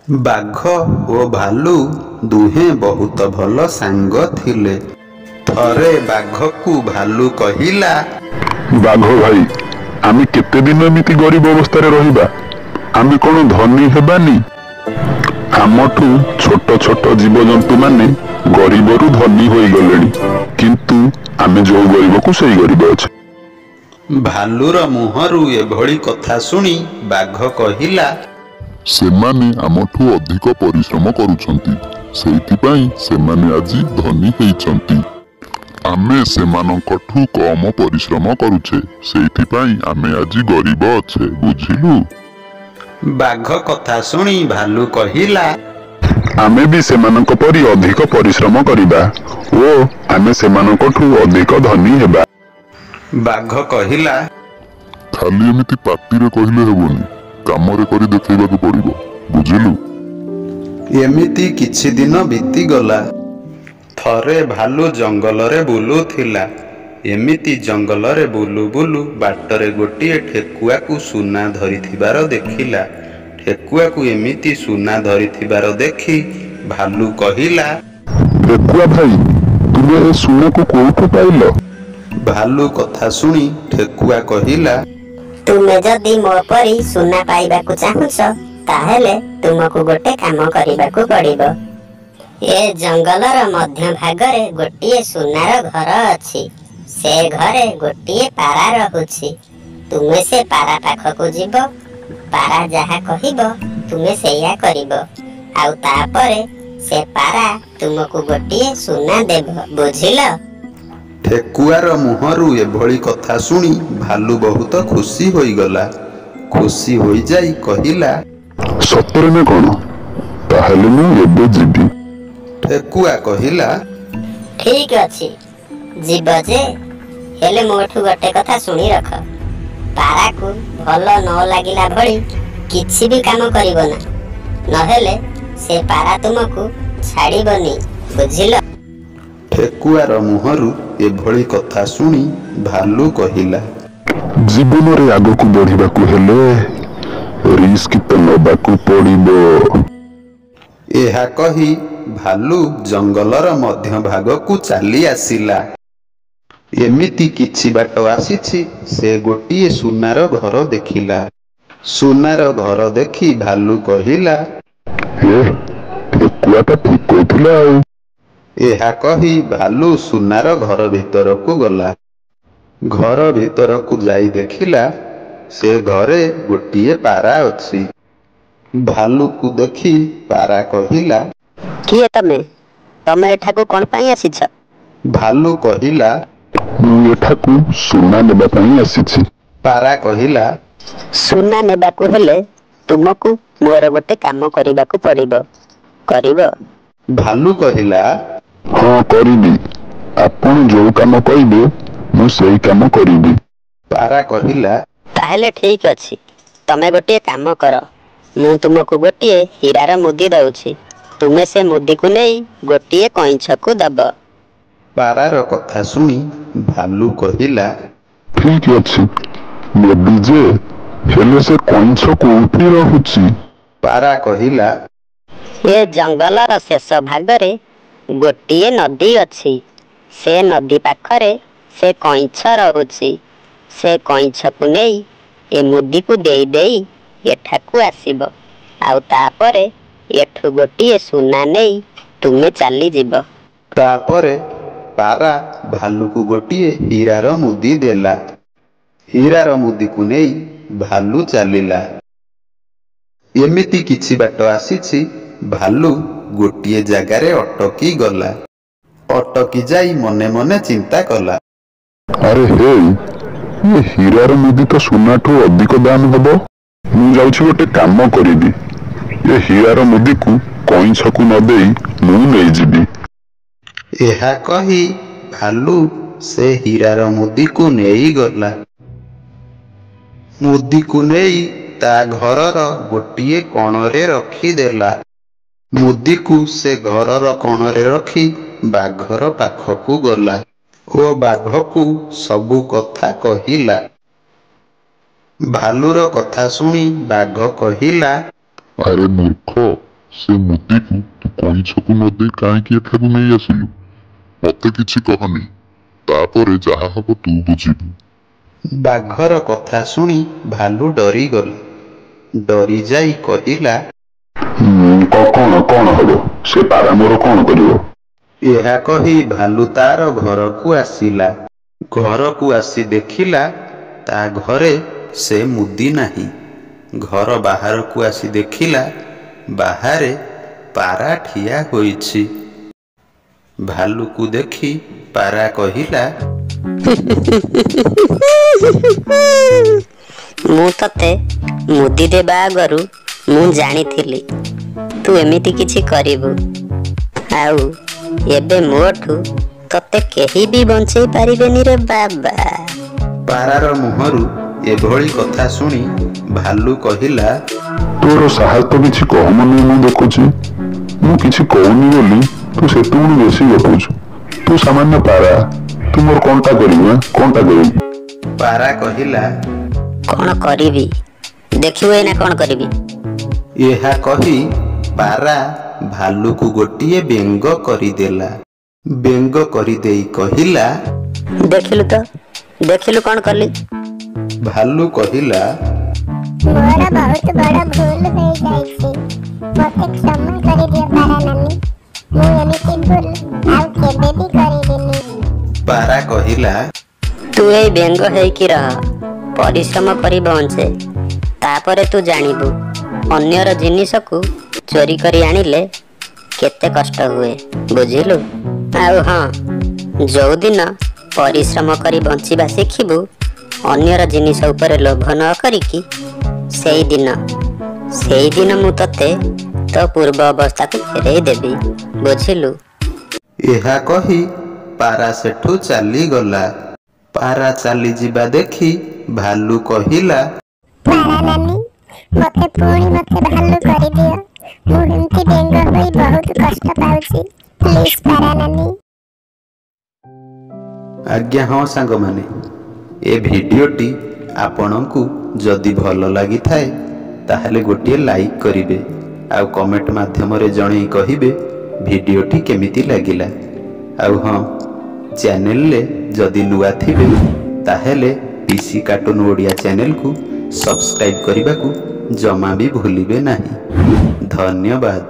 ବାଘ ଓ ଭାଲୁ ଦୁହେଁ ବହୁତ ଭଲ ସାଙ୍ଗ ଥିଲେ। ଥରେ ବାଘକୁ ଭାଲୁ କହିଲା, ବାଘ ଭାଇ, ଆମେ କେତେ ଦିନ ଏମିତି ଗରିବ ଅବସ୍ଥାରେ ରହିବା? ଆମେ କ'ଣ ଧନୀ ହେବାନି? ଆମଠୁ ଛୋଟ ଛୋଟ ଜୀବଜନ୍ତୁମାନେ ଗରିବରୁ ଧନୀ ହୋଇଗଲେଣି, କିନ୍ତୁ ଆମେ ଯୋଉ ଗରିବକୁ ସେଇ ଗରିବ ଅଛେ। ଭାଲୁର ମୁହଁରୁ ଏଭଳି କଥା ଶୁଣି ବାଘ କହିଲା, ସେମାନେ ଆମଠୁ ଅଧିକ ପରିଶ୍ରମ କରୁଛନ୍ତି, ସେଇଥିପାଇଁ ସେମାନେ ଆଜି ଧନୀ ହେଇଛନ୍ତି। ଆମେ ସେମାନଙ୍କଠୁ କମ ପରିଶ୍ରମ କରୁଛେ, ସେଇଥିପାଇଁ ଆମେ ଆଜି ଗରିବ ଅଛେ, ବୁଝିଲୁ? ବାଘ କଥା ଶୁଣି ଭାଲୁ କହିଲା, ଆମେ ବି ସେମାନଙ୍କ ପରି ଅଧିକ ପରିଶ୍ରମ କରିବା ଓ ଆମେ ସେମାନଙ୍କଠୁ ଅଧିକ ଧନୀ ହେବା। ବାଘ କହିଲା, ଖାଲି ଏମିତି ପାଟିରେ କହିଲେ ହେବନି, କାମରେ କରି ଦେଖେଇବାକୁ ପଡ଼ିବ, ବୁଝିଲୁ? ଏମିତି କିଛି ଦିନ ବିତିଗଲା। ଥରେ ଭାଲୁ ଜଙ୍ଗଲରେ ବୁଲୁଥିଲା। ଏମିତି ଜଙ୍ଗଲରେ ବୁଲୁ ବୁଲୁ ବାଟରେ ଗୋଟିଏ ଠେକୁଆକୁ ସୁନା ଧରିଥିବାର ଦେଖିଲା। ଠେକୁଆକୁ ଏମିତି ସୁନା ଧରିଥିବାର ଦେଖି ଭାଲୁ କହିଲା, ଠେକୁଆ ଭାଇ, ତୁମେ ଏ ସୁନାକୁ କୋଉଠୁ ପାଇଲ? ଭାଲୁ କଥା ଶୁଣି ଠେକୁଆ କହିଲା, ତୁମେ ଯଦି ମୋ ପରି ସୁନା ପାଇବାକୁ ଚାହୁଁଛ, ତାହେଲେ ତୁମକୁ ଗୋଟେ କାମ କରିବାକୁ ପଡ଼ିବ। ଏ ଜଙ୍ଗଲର ମଧ୍ୟ ଭାଗରେ ଗୋଟିଏ ସୁନାର ଘର ଅଛି। ସେ ଘରେ ଗୋଟିଏ ପାରା ରହୁଛି। ତୁମେ ସେ ପାରା ପାଖକୁ ଯିବ, ପାରା ଯାହା କହିବ ତୁମେ ସେଇଆ କରିବ, ଆଉ ତାପରେ ସେ ପାରା ତୁମକୁ ଗୋଟିଏ ସୁନା ଦେବ, ବୁଝିଲ? ଠେକୁଆର ମୁହଁରୁ ଏଭଳି କଥା ଶୁଣି ଭାଲୁ ବହୁତ ଖୁସି ହୋଇଗଲା। ଖୁସି ହୋଇଯାଇ କହିଲା, ସତରେ ନା କ'ଣ? ତାହେଲେ ମୁଁ ଏବେ ଯିବି। ଠେକୁଆ କହିଲା, ଠିକ୍ ଅଛି, ଯିବ ଯେ, ହେଲେ ମୋଠୁ ଗୋଟେ କଥା ଶୁଣି ରଖ। ପାରାକୁ ଭଲ ନ ଲାଗିଲା ଭଳି କିଛି ବି କାମ କରିବ ନା, ନହେଲେ ସେ ପାରା ତୁମକୁ ଛାଡ଼ିବନି, ବୁଝିଲ? ଠେକୁଆର ମୁହଁରୁ ଏଭଳି କଥା ଶୁଣି ଭାଲୁ କହିଲା, ଜୀବନରେ ଆଗକୁ ବଢ଼ିବାକୁ ହେଲେ ରିସ୍କ ତ ନେବାକୁ ପଡ଼ିବ। ଏହା କହି ଭାଲୁ ଜଙ୍ଗଲର ମଧ୍ୟ ଭାଗକୁ ଚାଲି ଆସିଲା। ଏମିତି କିଛି ବାଟ ଆସିଛି, ସେ ଗୋଟିଏ ସୁନାର ଘର ଦେଖିଲା। ସୁନାର ଘର ଦେଖି ଭାଲୁ କହିଲା, ଠେକୁଆଟା ଠିକ୍ କହୁଥିଲା ଆଉ। ଏହା କହି ଭାଲୁ ସୁନାର ଘର ଭିତରକୁ ଗଲା। ଘର ଭିତରକୁ ଯାଇ ଦେଖିଲା, ସେ ଘରେ ଗୋଟିଏ ପାରା ଅଛି। ଭାଲୁକୁ ଦେଖି ପାରା କହିଲା, କିଏ ତମେ? ତମେ ଏଠାକୁ କ'ଣ ପାଇଁ ଆସିଛ? ଭାଲୁ କହିଲା, ମୁଁ ଏଠାକୁ ସୁନା ନେବା ପାଇଁ ଆସିଛି। ପାରା କହିଲା, ସୁନା ନେବାକୁ ହେଲେ ତୁମକୁ ମୋର ଗୋଟେ କାମ କରିବାକୁ ପଡ଼ିବ, କରିବ? ଭାଲୁ କହିଲା, ହଁ କରିବି, ଆପଣ ଯୋଉ କାମ କହିବେ ମୁଁ ସେଇ କାମ କରିବି। ପାରା କହିଲା, ତାହେଲେ ଠିକ୍ ଅଛି, ତମେ ଗୋଟିଏ କାମ କର, ମୁଁ ତୁମକୁ ଗୋଟିଏ ହୀରାର ମୁଦି ଦଉଛି, ତୁମେ ସେ ମୁଦିକୁ ନେଇ ଗୋଟିଏ କଇଁଛକୁ ଦବ। ପାରାର କଥା ଶୁଣି ଭାଲୁ କହିଲା, ଠିକ୍ ଅଛି, ନେବି ଯେ, ହେଲେ ସେ କଇଁଛ କୋଉଠି ରହୁଛି? ପାରା କହିଲା, ଏ ଜଙ୍ଗଲର ଶେଷ ଭାଗରେ ଗୋଟିଏ ନଦୀ ଅଛି। ସେ ନଦୀ ପାଖରେ ସେ କଇଁଛ ରହୁଛି। ସେ କଇଁଛକୁ ନେଇ ଏ ମୁଦିକୁ ଦେଇ ଦେଇ ଏଠାକୁ ଆସିବ, ଆଉ ତାପରେ ଏଠୁ ଗୋଟିଏ ସୁନା ନେଇ ତୁମେ ଚାଲିଯିବ। ତାପରେ ପାରା ଭାଲୁକୁ ଗୋଟିଏ ହୀରାର ମୁଦି ଦେଲା। ହୀରାର ମୁଦିକୁ ନେଇ ଭାଲୁ ଚାଲିଲା। ଏମିତି କିଛି ବାଟ ଆସିଛି, ଭାଲୁ ଗୋଟିଏ ଜାଗାରେ ଅଟକି ଗଲା। ଅଟକି ଯାଇ ମନେ ମନେ ଚିନ୍ତା କଲା, ଆରେ ହେଇ, ଏ ହୀରାର ମୁଦି ତ ସୁନାଠୁ ଅଧିକ ଦାମ ହବ। ମୁଁ ଯାଉଛି ଗୋଟେ କାମ କରିବି, ଏ ହୀରାର ମୁଦିକୁ କଇଁଛକୁ ନ ଦେଇ ମୁଁ ନେଇଯିବି। ଏହା କହି ଭାଲୁ ସେ ହୀରାର ମୁଦିକୁ ନେଇଗଲା। ମୁଦିକୁ ନେଇ ତା ଘରର ଗୋଟିଏ କଣରେ ରଖିଦେଲା। ମୁଦିକୁ ସେ ଘରର କଣରେ ରଖି ବାଘର ପାଖକୁ ଗଲା ଓ ବାଘକୁ ସବୁ କଥା କହିଲା। ଭାଲୁର କଥା ଶୁଣି ବାଘ କହିଲା, ଆରେ ମୂର୍ଖ, ସେ ମୁଦିକୁ ତୁ କଇଁଛକୁ ନ ଦେଇ କାହିଁକି ଏଠାକୁ ନେଇ ଆସିଲୁ? ମତେ କିଛି କହନି, ତାପରେ ଯାହା ହବ ତୁ ବୁଝିବୁ। ବାଘର କଥା ଶୁଣି ଭାଲୁ ଡରିଗଲା। ଡରି ଯାଇ କହିଲା, କଣ ହବ? ସେ ପାରା ମୋର କଣ କରିବ? ଏହା କହି ଭାଲୁ ତାର ଘରକୁ ଆସିଲା। ଘରକୁ ଆସି ଦେଖିଲା ତା ଘରେ ସେ ମୁଦି ନାହିଁ। ଘର ବାହାରକୁ ଆସି ଦେଖିଲା ବାହାରେ ପାରା ଠିଆ ହୋଇଛି। ଭାଲୁକୁ ଦେଖି ପାରା କହିଲା, ମୁଁ ତତେ ମୁଦି ଦେବା ଆଗରୁ ମୁଁ ଜାଣିଥିଲି ତୁ ଏମିତି କିଛି କରିବୁ। ଆଉ ଏବେ ମୋଠୁ ତତେ କେହି ବି ବଞ୍ଚେଇ ପାରିବେନି ରେ ବାବା। ପାରାର ମୁହଁରୁ ଏଭଳି କଥା ଶୁଣି ଭାଲୁ କହିଲା, ତୋର ସାହସ ତ କିଛି କମ ନୁହେଁ ମୁଁ ଦେଖୁଛି। ମୁଁ କିଛି କହୁନି ବୋଲି ତୁ ସେତେବେଳେ ବେଶୀ ଗପୁଛୁ। ତୁ ସାମାନ୍ୟ ପାରା, ତୁ ମୋର କଣଟା କରିବୁ? କଣଟା କରିବୁ? ପାରା କହିଲା, କଣ କରିବି ଦେଖିବୁ ଏଇନା କଣ କରିବି। ଏହା କହି ପାରା ଭାଲୁକୁ ଗୋଟିଏ ବେଙ୍ଗ କରିଦେଲା। ବେଙ୍ଗ କରିଦେଇ କହିଲା, ଦେଖିଲୁ କଣ କଲି। ଭାଲୁ କହିଲା, ମୋର ବହୁତ ବଡ଼ ଭୁଲ ହୋଇଯାଇଛି। ମୋତେ କ୍ଷମା କରିଦିଅ ପାରା ନାନୀ। ମୁଁ ଏମିତି ଭୁଲ ଆଉ କେବେ ବି କରିବିନି। ପାରା କହିଲା, ତୁ ଏଇ ବେଙ୍ଗ ହେଇକି ରହ, ପରିଶ୍ରମ କରି ବଞ୍ଚେ। ତାପରେ ତୁ ଜାଣିବୁ ଅନ୍ୟର ଜିନିଷକୁ ଚୋରି କରି ଆଣିଲେ କେତେ କଷ୍ଟ ହୁଏ, ବୁଝିଲୁ। ଆଉ ହଁ, ଯୋଉଦିନ ପରିଶ୍ରମ କରି ବଞ୍ଚିବା ଶିଖିବୁ, ଅନ୍ୟର ଜିନିଷ ଉପରେ ଲୋଭ ନ କରିକି, ସେଇଦିନ ମୁଁ ତତେ ତୋ ପୂର୍ବ ଅବସ୍ଥାକୁ ଫେରେଇ ଦେବି, ବୁଝିଲୁ। ଏହା କହି ପାରା ସେଠୁ ଚାଲିଗଲା। ପାରା ଚାଲିଯିବା ଦେଖି ଭାଲୁ କହିଲା, ପାରା ନାନୀ, ମୋତେ ଭାଲୁ କରିଦିଅ। ମୁଁ ଏମିତି ବେଙ୍ଗ ହୋଇ ବହୁତ କଷ୍ଟ ପାଉଛି। ପ୍ଲିଜ୍ ପାରା ନାନୀ। ଆଜ୍ଞା ହଁ ସାଙ୍ଗମାନେ, ଏ ଭିଡ଼ିଓଟି ଆପଣଙ୍କୁ ଯଦି ଭଲ ଲାଗିଥାଏ ତାହେଲେ ଗୋଟିଏ ଲାଇକ୍ କରିବେ ଆଉ କମେଣ୍ଟ ମାଧ୍ୟମରେ ଜଣେଇ କହିବେ ଭିଡ଼ିଓଟି କେମିତି ଲାଗିଲା। ଆଉ ହଁ, ଚ୍ୟାନେଲରେ ଯଦି ନୂଆ ଥିବେ ତାହେଲେ ପିସି କାର୍ଟୁନ ଓଡ଼ିଆ ଚ୍ୟାନେଲକୁ ସବସ୍କ୍ରାଇବ୍ କରିବାକୁ ଜମା ବି ଭୁଲିବେ ନାହିଁ। ଧନ୍ୟବାଦ।